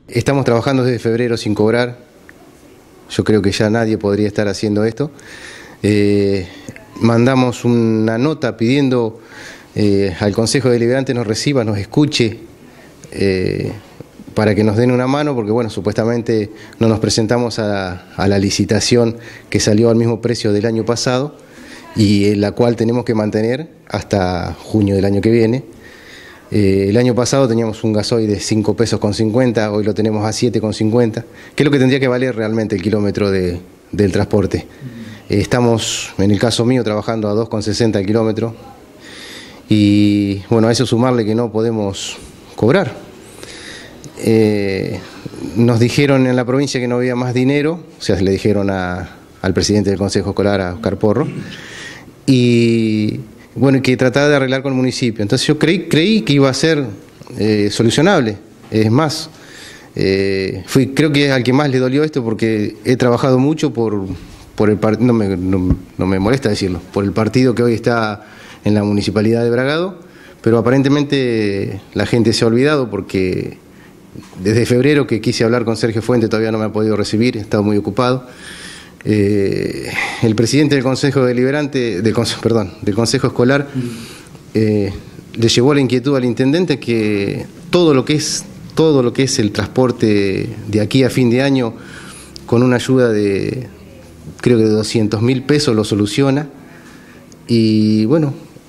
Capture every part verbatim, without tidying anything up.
Estamos trabajando desde febrero sin cobrar. Yo creo que ya nadie podría estar haciendo esto. Eh, mandamos una nota pidiendo eh, al Consejo Deliberante nos reciba, nos escuche, eh, para que nos den una mano, porque bueno, supuestamente no nos presentamos a, a la licitación que salió al mismo precio del año pasado y en la cual tenemos que mantener hasta junio del año que viene. Eh, el año pasado teníamos un gasoil de cinco pesos con cincuenta, hoy lo tenemos a siete con cincuenta, que es lo que tendría que valer realmente el kilómetro de, del transporte. Eh, estamos, en el caso mío, trabajando a dos con sesenta el kilómetro y bueno, a eso sumarle que no podemos cobrar. Eh, nos dijeron en la provincia que no había más dinero, o sea, le dijeron a, al presidente del Consejo Escolar, a Oscar Porro, y bueno, que trataba de arreglar con el municipio. Entonces yo creí, creí que iba a ser eh, solucionable. Es más, eh, fui, creo que es al que más le dolió esto porque he trabajado mucho por, por el partido, no me, no, no me molesta decirlo, por el partido que hoy está en la municipalidad de Bragado, pero aparentemente la gente se ha olvidado porque desde febrero que quise hablar con Sergio Fuente todavía no me ha podido recibir, he estado muy ocupado. Eh, el presidente del Consejo Deliberante, del, perdón, del Consejo Escolar, eh, le llevó la inquietud al intendente que todo lo que es todo lo que es el transporte de aquí a fin de año, con una ayuda de creo que de doscientos mil pesos lo soluciona. Y bueno,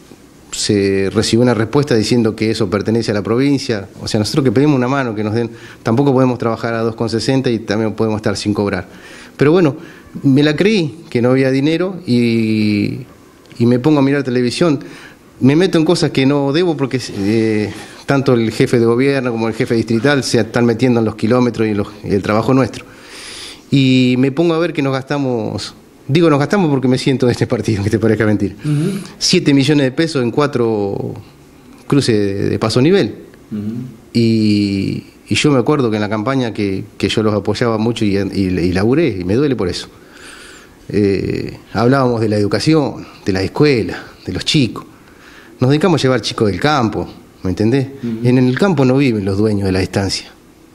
se recibió una respuesta diciendo que eso pertenece a la provincia. O sea, nosotros que pedimos una mano, que nos den, tampoco podemos trabajar a dos con sesenta y también podemos estar sin cobrar. Pero bueno, me la creí que no había dinero y, y me pongo a mirar televisión. Me meto en cosas que no debo porque eh, tanto el jefe de gobierno como el jefe distrital se están metiendo en los kilómetros y, los, y el trabajo nuestro. Y me pongo a ver que nos gastamos, digo nos gastamos porque me siento de este partido, que te parezca mentir, uh-huh. siete millones de pesos en cuatro cruces de, de paso nivel. Uh-huh. Y... Y yo me acuerdo que en la campaña que, que yo los apoyaba mucho y, y, y laburé, y me duele por eso. Eh, hablábamos de la educación, de la escuela, de los chicos. Nos dedicamos a llevar chicos del campo, ¿me entendés? Uh-huh. En el campo no viven los dueños de la estancia.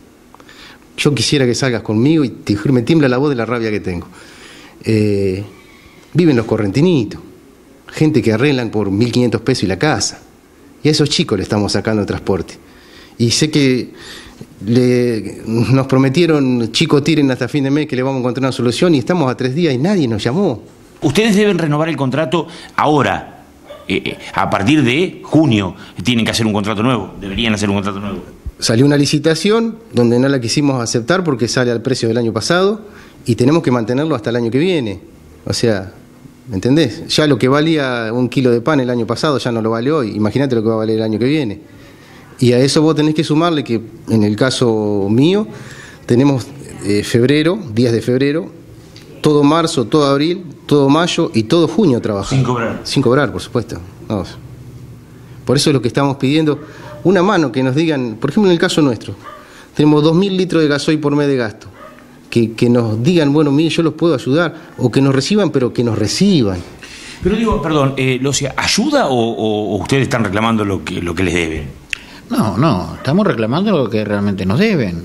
Yo quisiera que salgas conmigo y te, me tiembla la voz de la rabia que tengo. Eh, viven los correntinitos, gente que arreglan por mil quinientos pesos y la casa. Y a esos chicos le estamos sacando el transporte. Y sé que le, nos prometieron, chicos, tiren hasta fin de mes que le vamos a encontrar una solución y estamos a tres días y nadie nos llamó. Ustedes deben renovar el contrato ahora, eh, a partir de junio tienen que hacer un contrato nuevo, deberían hacer un contrato nuevo. Salió una licitación donde no la quisimos aceptar porque sale al precio del año pasado y tenemos que mantenerlo hasta el año que viene. O sea, ¿me entendés? Ya lo que valía un kilo de pan el año pasado ya no lo vale hoy, imagínate lo que va a valer el año que viene. Y a eso vos tenés que sumarle que en el caso mío tenemos eh, febrero, días de febrero, todo marzo, todo abril, todo mayo y todo junio trabajando. Sin cobrar. Sin cobrar, por supuesto. Vamos. Por eso es lo que estamos pidiendo, una mano que nos digan, por ejemplo en el caso nuestro, tenemos dos mil litros de gasoil por mes de gasto, que, que nos digan, bueno, mire, yo los puedo ayudar, o que nos reciban, pero que nos reciban. Pero digo, perdón, eh, Locia, ¿ayuda o, o, o ustedes están reclamando lo que, lo que les deben? No, no, estamos reclamando lo que realmente nos deben.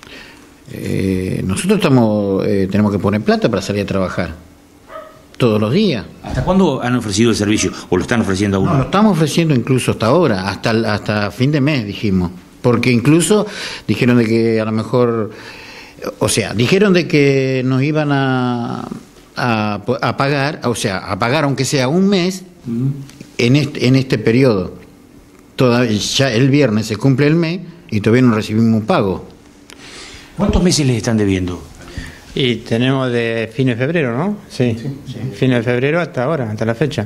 Eh, nosotros estamos eh, tenemos que poner plata para salir a trabajar todos los días. ¿Hasta cuándo han ofrecido el servicio o lo están ofreciendo aún? No, lo estamos ofreciendo incluso hasta ahora, hasta, hasta fin de mes dijimos. Porque incluso dijeron de que a lo mejor, o sea, dijeron de que nos iban a, a, a pagar, o sea, a pagar aunque sea un mes uh-huh. en, este, en este periodo. Todavía, ya el viernes se cumple el mes y todavía no recibimos un pago. ¿Cuántos meses les están debiendo? Y tenemos de fin de febrero, ¿no? Sí, sí, sí. Fin de febrero hasta ahora, hasta la fecha.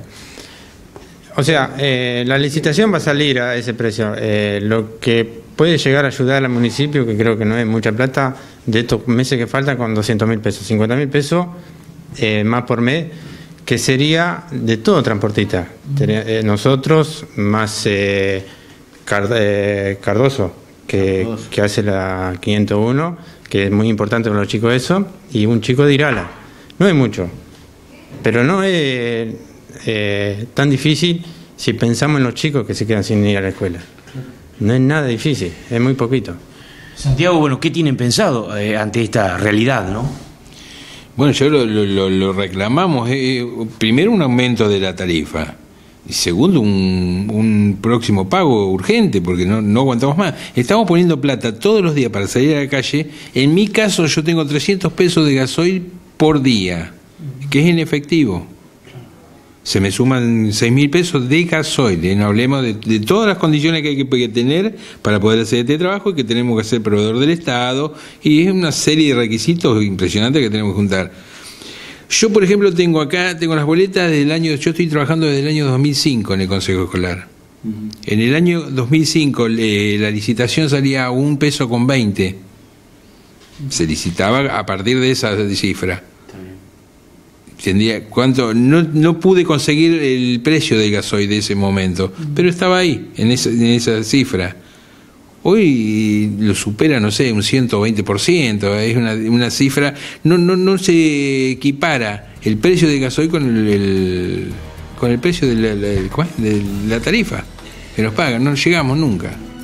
O sea, eh, la licitación va a salir a ese precio. Eh, lo que puede llegar a ayudar al municipio, que creo que no es mucha plata, de estos meses que faltan, con doscientos mil pesos, cincuenta mil pesos eh, más por mes, que sería de todo transportista. Eh, nosotros, más eh, Card, eh, Cardoso, que, Cardoso, que hace la quinientos uno, que es muy importante para los chicos eso, y un chico de Irala. No es mucho, pero no es eh, tan difícil si pensamos en los chicos que se quedan sin ir a la escuela. No es nada difícil, es muy poquito. Santiago, bueno, ¿qué tienen pensado eh, ante esta realidad, no? Bueno, yo lo, lo, lo reclamamos. Eh, primero, un aumento de la tarifa. Y segundo, un, un próximo pago urgente, porque no, no aguantamos más. Estamos poniendo plata todos los días para salir a la calle. En mi caso, yo tengo trescientos pesos de gasoil por día, que es en efectivo. Se me suman seis mil pesos de gasoil. ¿eh? No hablemos de, de todas las condiciones que hay que, que tener para poder hacer este trabajo y que tenemos que ser proveedor del Estado. Y es una serie de requisitos impresionantes que tenemos que juntar. Yo, por ejemplo, tengo acá, tengo las boletas del año, yo estoy trabajando desde el año dos mil cinco en el Consejo Escolar. Uh-huh. En el año dos mil cinco eh, la licitación salía a un peso con veinte. Se licitaba a partir de esa cifra. Tendría, ¿cuánto? No, no pude conseguir el precio del gasoil de ese momento, uh-huh. pero estaba ahí, en esa, en esa cifra. Hoy lo supera, no sé, un ciento veinte por ciento, es una, una cifra, no, no, no se equipara el precio del gasoil con el, el con el precio de la, la, de la tarifa que nos pagan, no llegamos nunca.